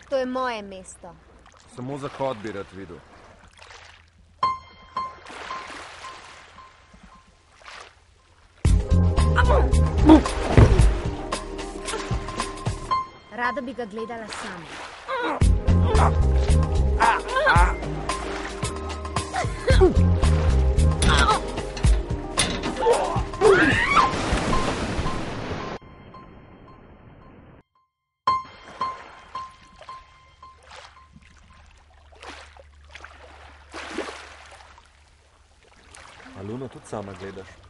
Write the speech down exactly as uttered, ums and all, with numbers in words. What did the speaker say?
To je moje mesto. Samo zahod bi rad videl. Rada bi ga gledala sama. A Luno tudi sama gledaš?